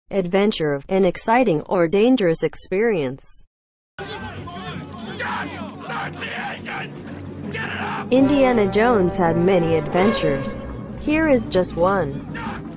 adventure, an exciting or dangerous experience. Indiana Jones had many adventures. Here is just one.